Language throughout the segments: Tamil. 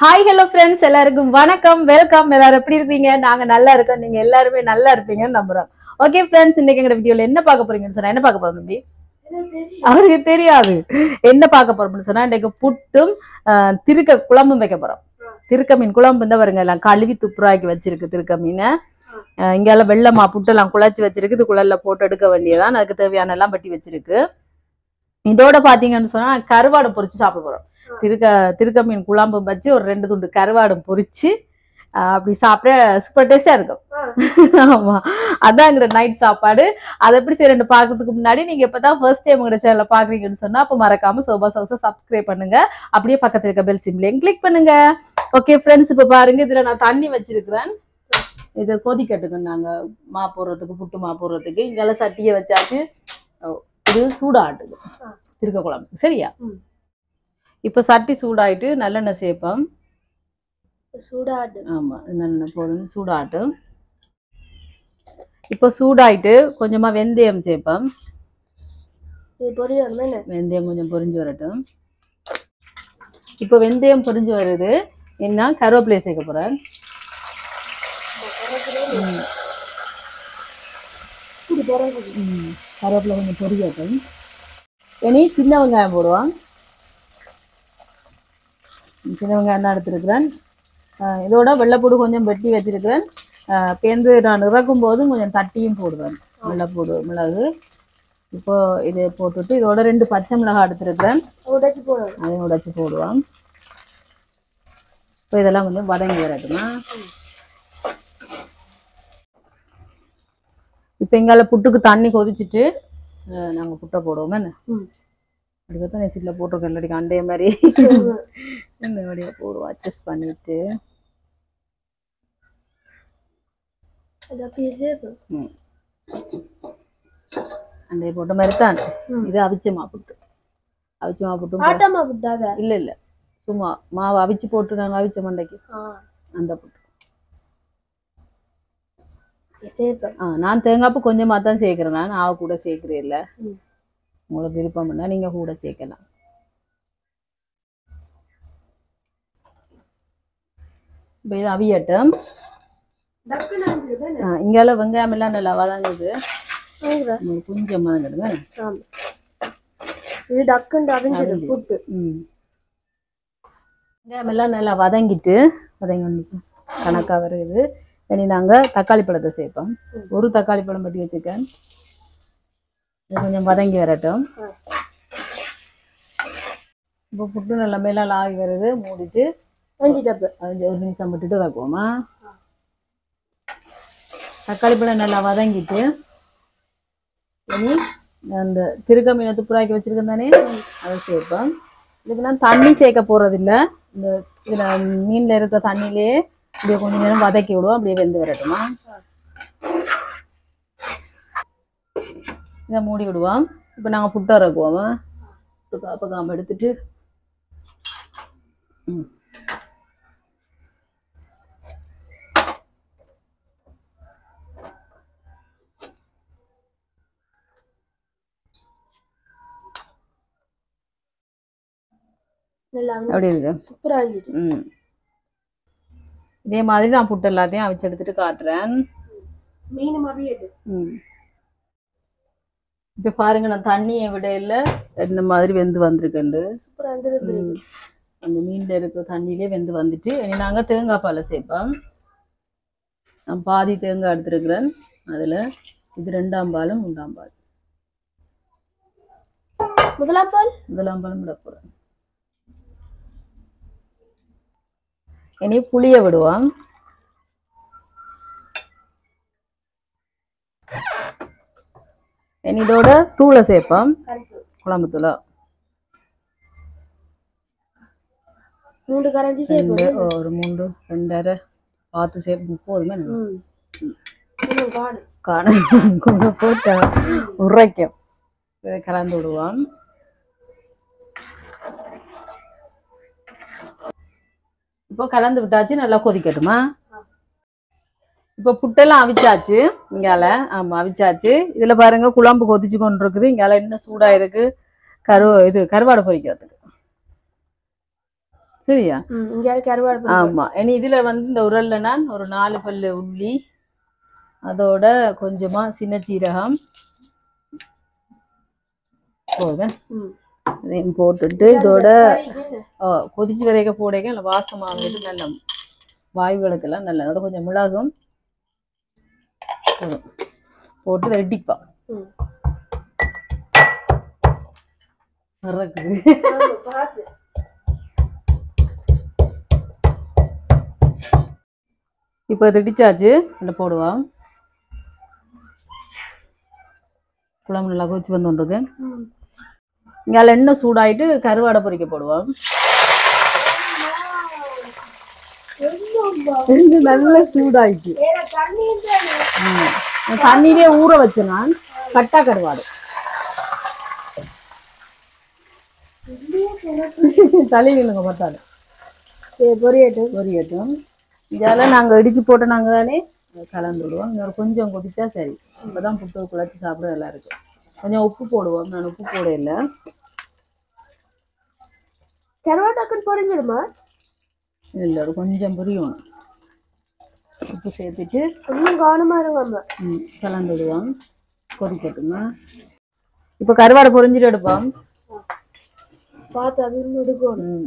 ஹாய் ஹலோ ஃப்ரெண்ட்ஸ், எல்லாருக்கும் வணக்கம், வெல்கம். எல்லாரும் எப்படி இருக்கீங்க? நாங்க நல்லா இருக்கோம். நீங்க எல்லாருமே நல்லா இருப்பீங்கன்னு நம்புறோம். ஓகே ஃப்ரெண்ட்ஸ், இன்னைக்கு எங்க வீடியோல என்ன பார்க்க போறீங்கன்னு சொன்னா என்ன பார்க்க போறோம் தம்பி? அவருக்கு தெரியாது என்ன பார்க்க போறோம்னு சொன்னா இன்னைக்கு புட்டும் திருக்க குழம்பும் வைக்க போறோம். திருக்க மீன் குழம்பு இந்த வருங்க எல்லாம் கழுவி துப்புராக்கி வச்சிருக்கு. திருக்க மீனை இங்கெல்லாம் வெள்ளமா புட்டெல்லாம் குழச்சி வச்சிருக்கு. இதுக்குள்ள போட்டு எடுக்க வேண்டியதான். அதுக்கு தேவையான எல்லாம் பட்டி வச்சிருக்கு. இதோட பாத்தீங்கன்னு சொன்னா கருவாடை பொரிச்சு சாப்பிட போறோம். திருக்க மீன் குழம்பு வச்சு ஒரு 2 துண்டு கருவாடும் பொரிச்சு அப்படி சாப்பிட சூப்பர் டேஸ்டா இருக்கும். ஆமா, அதாங்கிற நைட் சாப்பாடு. அதை எப்படி செய்யறேன்னு பாக்குறதுக்கு முன்னாடி நீங்க இப்பதான் ஃபர்ஸ்ட் டைம் உங்க சேனல்ல பாக்குறீங்கன்னு சொன்னா அப்ப மறக்காம சோபா சவுஸை சப்ஸ்கிரைப் பண்ணுங்க. அப்படியே பக்கத்துல இருக்க பெல் சிம்லையும் கிளிக் பண்ணுங்க. ஓகே ஃப்ரெண்ட்ஸ், இப்ப பாருங்க இதுல நான் தண்ணி வச்சிருக்கிறேன். இதை கொதிக்கட்டுங்க. நாங்க மா போடுறதுக்கு புட்டு மா போடுறதுக்கு இங்கெல்லாம் சட்டியை வச்சாச்சு. இது சூடாட்டுது திருக்க குழம்பு. சரியா? இப்ப சட்டி சூடாயிட்டு நல்லெண்ணெய் சேர்ப்போம். சூடாட்டு. ஆமா, நல்லெண்ணெய் போதும் சூடாட்டும். இப்ப சூடாயிட்டு கொஞ்சமா வெந்தயம் சேர்ப்போம். வெந்தயம் கொஞ்சம் பொரிஞ்சு வரட்டும். இப்ப வெந்தயம் பொரிஞ்சு வருது. என்ன கருவேப்பிலை சேர்க்க போறேன். கருவேப்பிலை கொஞ்சம் பொரியட்டும். இனி சின்ன வெங்காயம் போடுவான். சின்ன வெங்காயம் தான் எடுத்துருக்கிறேன். இதோட வெள்ளைப்பூடு கொஞ்சம் வெட்டி வச்சிருக்கிறேன். பேருந்து நான் இறக்கும் போதும் கொஞ்சம் தட்டியும் போடுவேன். வெள்ளைப்பூடு மிளகு. இப்போ இதை போட்டுட்டு இதோட 2 பச்சை மிளகாய் எடுத்துருக்கிறேன். அதையும் உடைச்சி போடுவான். இப்போ இதெல்லாம் கொஞ்சம் வதங்கி வரட்டுமா. இப்போ எங்கால புட்டுக்கு தண்ணி கொதிச்சுட்டு நாங்கள் புட்டை போடுவோம். என்ன அதுக்கத்தான் நெசிட்டில் போட்டிருக்கேன். இல்லாட்டி அண்டைய மாதிரி இந்த வழியாக போடுவோம். அட்ஜஸ்ட் பண்ணிட்டு அண்டைய போட்ட மாதிரி தான். இது அவிச்ச புட்டு. அவிச்ச புட்டு இல்லை இல்லை, சும்மா மாவு அவிச்சு போட்டுருக்காங்க. அவிச்ச மண்டைக்கு அந்த புட்டு. நான் தேங்காய்ப்பு கொஞ்சமாக தான் சேர்க்கிறேன். நான் ஆவ கூட சேர்க்கிறேன். இல்லை, உங்களுக்கு விருப்பம்னா நீங்க கூட சேர்க்கலாம். இப்போ இது அவியட்டும். இங்கால வெங்காயம் எல்லாம் நல்லா வதங்குது. கொஞ்சம் வதங்கிடுங்க. வெங்காயம் எல்லாம் நல்லா வதங்கிட்டு கணக்கா வருது. இனி நாங்க தக்காளி பழத்தை சேர்ப்போம். ஒரு தக்காளி பழம் பட்டி வச்சுக்கேன். கொஞ்சம் வதங்கி வரட்டும். இப்போ புட்டு நல்லா மேல ஆகி வருது. மூடிட்டு 1 நிமிஷம் விட்டுட்டு வைப்போமா. தக்காளி பழம் நல்லா வதங்கிட்டு இனி அந்த திருக்க மீனை துப்புராக்கி வச்சிருக்கேன் தானே, அதை சேர்ப்போம். இதுக்கு நான் தண்ணி சேர்க்க போறது இல்லை. இந்த இதுல மீன்ல இருக்க தண்ணியிலேயே இப்படியே கொஞ்ச நேரம் வதக்கி விடுவோம். அப்படியே வெந்து வரட்டுமா. இதை மூடி விடுவோம். இப்போ நாங்கள் புட்டை இறக்குவோம். காப்ப எடுத்துட்டு அப்படி இருக்கு. சூப்பரா இருக்கு. இதே மாதிரி நான் புட்டு எல்லாத்தையும் அவிச்சு எடுத்துட்டு காட்டுறேன். இப்ப பாருங்க, நான் தண்ணியை விட இல்லை இந்த மாதிரி வெந்து வந்திருக்கேன். அந்த மீன்ல இருக்கிற தண்ணியிலே வெந்து வந்துட்டு இனி நாங்க தேங்காய் பாலை சேர்ப்போம். நான் பாதி தேங்காய் எடுத்துருக்கிறேன். அதுல இது 2ஆம் பாலும் 3ஆம் பால். முதலாம் பாலும் விட போறேன். இனி புளிய விடுவோம். இனி இதோட தூளை சேர்ப்போம். குழம்பு தூளை 3 கரண்டி ஒரு 3 2 பார்த்து சேர்ப்பு போதுமே. கூட போட்டு உரைக்கும். கலந்து விடுவோம். இப்போ கலந்து விட்டாச்சு. நல்லா கொதிக்கட்டுமா. இப்போ புட்டெல்லாம் அவிச்சாச்சு. இங்கால ஆமா அவிச்சாச்சு. இதுல பாருங்க குழம்பு கொதிச்சு கொண்டு இருக்குது. இங்கால என்ன சூடா இருக்கு. கருவாடு பொரிக்கிறதுக்கு சரியா? இங்க கருவாடு. ஆமா. இனி இதுல வந்து இந்த உரல்ல நான் ஒரு 4 பல்லு உள்ளி, அதோட கொஞ்சமா சின்ன சீரகம் போடுவேன். இதையும் போட்டுட்டு இதோட கொதிச்சு வரைக்க போடைக்க நல்ல வாசமாகிறது, நல்ல வாயுகளுக்கெல்லாம் நல்ல. அதோட கொஞ்சம் மிளகும் போட்டு ரெட்டிப்பான் இப்போ ரெடிச்சாச்சு. இல்லை போடுவான். குழம்பு நல்லா கொதிச்சு வந்துருக்கு. இங்கே எண்ணெய் சூடாயிட்டு கருவாடை பொரிக்க போடுவோம். நல்ல சூடாயிட்டு தண்ணியிலே ஊற வச்சு நான் கட்டா கருவாடு தலையிலுங்க பார்த்தாரு பொரியட்டும். இதெல்லாம் நாங்கள் இடிச்சு போட்டு நாங்கள் தானே கலந்து விடுவோம். இன்னொரு கொஞ்சம் கொதிச்சா சரி. இப்போதான் புட்டு குழச்சி சாப்பிட நல்லா இருக்கு. கொஞ்சம் உப்பு போடுவோம். நான் உப்பு போட இல்லை. கருவாட்டாக்குன்னு பொரிஞ்சிடுமா? இல்லை, கொஞ்சம் புரியும். உப்பு சேர்த்துட்டு இன்னும் கவனமா இருங்க. கலந்து விடுவோம். கொதிக்கட்டுங்க. இப்போ கருவாடை பொரிஞ்சிட்டு எடுப்போம். பார்த்து அது எடுக்கணும்.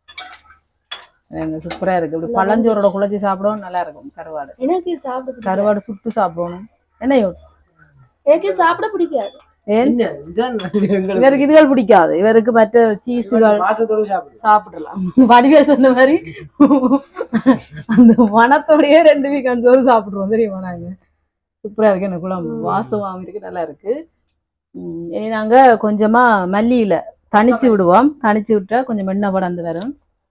சூப்பரா இருக்கு. இப்படி பழஞ்சோரோட குழச்சி சாப்பிடவும் நல்லா இருக்கும். கருவாடு எனக்கு சாப்பிட கருவாடு சுட்டு சாப்பிடணும். என்ன எனக்கு சாப்பிட பிடிக்காது. இவருக்கு இதுகள் பிடிக்காது. இவருக்கு மற்ற சீஸுகள் சாப்பிடலாம். வடிவே சொன்ன மாதிரி அந்த மனத்தோடயே 2 வீக் சோறு சாப்பிடுவோம். தெரியுமா? நாங்க சூப்பரா இருக்கு. எனக்கு குழம்பு வாசம் இருக்கு, நல்லா இருக்கு. இனி நாங்க கொஞ்சமா மல்லியில தனிச்சு விடுவோம். தனிச்சு விட்டா கொஞ்சம் எண்ணெய் படந்து வரும்.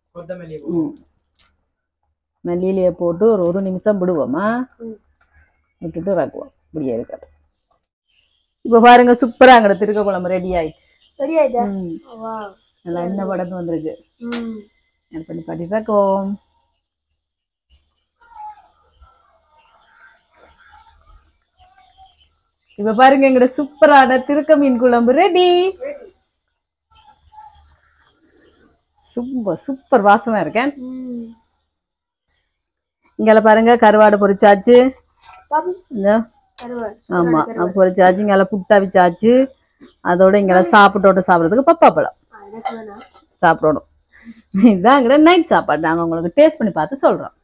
மல்லியிலேயே போட்டு ஒரு 1 நிமிஷம் விடுவோமா, விட்டுட்டு இறக்குவோம். இப்படியே இருக்காது. இப்ப பாருங்க, சூப்பரா அங்க திருக்க குழம்பு ரெடி ஆயிடுச்சு. நல்லா எண்ணெய் படந்து வந்திருக்கு. பண்ணி பாட்டி இறக்குவோம். இப்ப பாருங்க, எங்கட சூப்பரான திருக்க மீன் குழம்பு ரெடி. சூப்பர் வாசமா இருக்கேன். இங்க பாருங்க, கருவாடு பொரிச்சாச்சு. ஆமா, பொரிச்சாச்சு. இங்க புட்டா வச்சாச்சு. அதோட இங்க சாப்பிடுறதுக்கு பப்பாப்பழம் சாப்பிடணும். இதாங்கிற நைட் சாப்பாடு. நாங்க உங்களுக்கு டேஸ்ட் பண்ணி பார்த்து சொல்றோம்.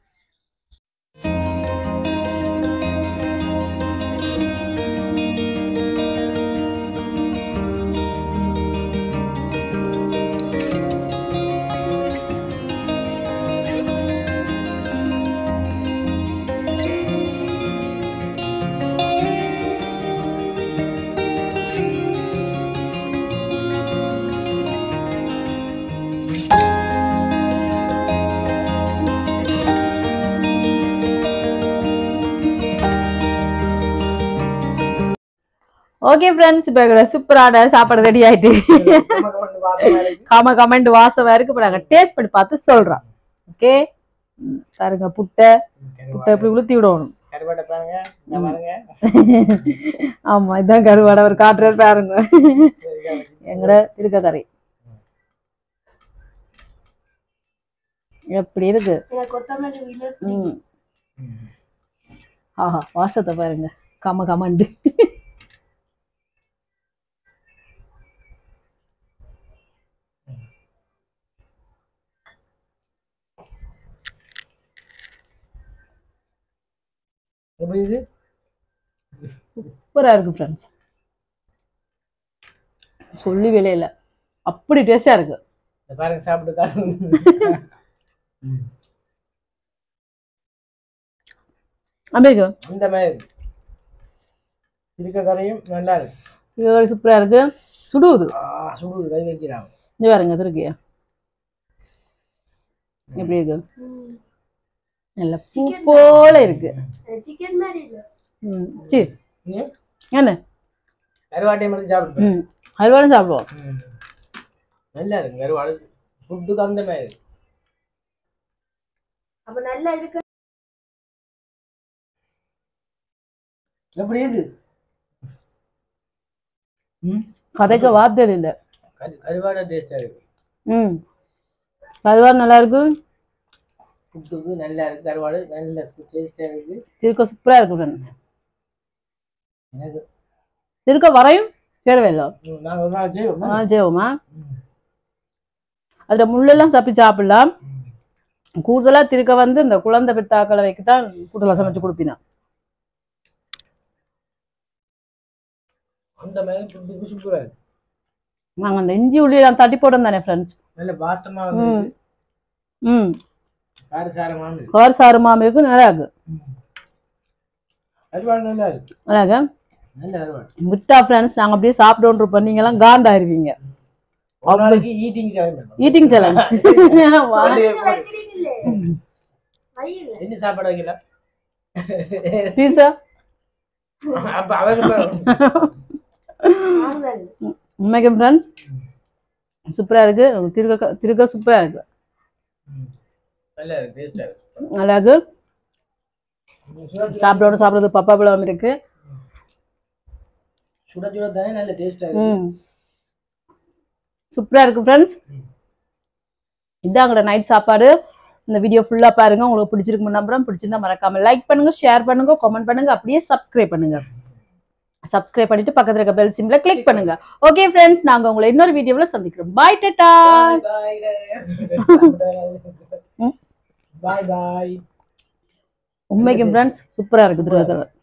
ஓகே ஃப்ரெண்ட்ஸ், இப்போ சூப்பரான சாப்பாடு ரெடி ஆயிட்டு. கமெண்ட் வாசமா இருக்கு. இப்போ நாங்கள் டேஸ்ட் பண்ணி பார்த்து சொல்றோம். ஓகே பாருங்க, புட்டை எப்படி உளுத்தி விடணும். ஆமா, இதான் கருவாடை. அவர் காட்டுறாரு பாருங்க. எங்கட திருக்க கறி எப்படி இருக்கு. ஆஹா, வாசத்தை பாருங்க. கமண்டு. சூப்பரா இருக்கு ஃப்ரெண்ட்ஸ். சொல்லி விலையில அப்படி டேஸ்டா இருக்கு. பாருங்க, சாப்பிட்டு இந்த மாதிரி இருக்க கரையும் நல்லா இருக்கு. சூப்பரா இருக்கு. சுடுது கை வைக்கிறாங்க. இங்க பாருங்க, திருக்கியா எப்படி இருக்கு. நல்ல பூ போல இருக்கு. என்ன கருவாட்டையும் சாப்பிடுவோம். கருவாடும் சாப்பிடுவோம். நல்லா இருக்கு கருவாடு. ஃபுட்டுக்கு அந்த மாதிரி அப்ப நல்லா இருக்கு. எப்படி இருக்கு? கதைக்க வார்த்தை இல்லை. கருவாடை டேஸ்டா இருக்கு. கருவாடு நல்லா இருக்கு. புட்டுக்கு நல்லா இருக்கு, கருவாடு நல்ல டேஸ்டா இருக்கு. திருக்க சூப்பரா இருக்கு ஃப்ரெண்ட்ஸ். எனக்கு திருக்க வரையும் சேரவே இல்லை. நாங்கள் ஒரு நாள் செய்வோமா? செய்வோமா? அதுல முள்ளெல்லாம் தப்பி சாப்பிடலாம். கூடுதலா திருக்க வந்து இந்த குழந்தை பெத்தாக்களை வைக்கத்தான் கூடுதலா சமைச்சு கொடுப்பினா. அந்த மாதிரி புட்டுக்கு சூப்பரா இருக்கு. நாங்க அந்த இஞ்சி உள்ளியெல்லாம் தட்டி போட்டோம் தானே ஃப்ரெண்ட்ஸ். நல்ல வாசமா வந்து காரசாரமான இருக்கு. காரசாரமாம இருக்கு, நல்லா இருக்கு. கருவாடு நல்லா இருக்கு. அழகா நல்ல கருவாடு. விட்டா ஃப்ரெண்ட்ஸ் நாங்க அப்படியே சாப்பிட்டோன்னு இருப்போம். நீங்க எல்லாம் காண்டாயிருவீங்க. ஒரு நாளைக்கு ஈட்டிங் சேலஞ்ச். Eating challenge. என்ன சாப்பாடு வைக்கல? பீஸா. அப்ப அவருக்கு உண்மைக்கு ஃப்ரெண்ட்ஸ் சூப்பரா இருக்கு. திருக்க சூப்பரா இருக்கு. நல்ல டேஸ்டா இருக்கு. நல்லா இருக்கு. சாப்பிடுறது பப்பா பழம் இருக்கு. சுட சுட தானே நல்ல டேஸ்டா இருக்கு. சூப்பரா இருக்கு ஃப்ரெண்ட்ஸ். இதாங்கட நைட் சாப்பாடு. இந்த வீடியோ ஃபுல்லா பாருங்க. உங்களுக்கு பிடிச்சிருக்கு நம்புறேன். பிடிச்சிருந்தா மறக்காம லைக் பண்ணுங்க, ஷேர் பண்ணுங்க, கமெண்ட் பண்ணுங்க, அப்படியே சப்ஸ்கிரைப் பண்ணுங்க. சப்ஸ்கிரைப் பண்ணிட்டு பக்கத்துல இருக்க பெல் சிம்பிளை கிளிக் பண்ணுங்க. ஓகே ஃப்ரெண்ட்ஸ், நாங்க உங்களை இன்னொரு வீடியோல சந்திக்கிறோம். பாய் டாடா. பாய் பாய். உண்மைக்கு ஃப்ரெண்ட்ஸ் சூப்பரா இருக்கு திருவாரூர்.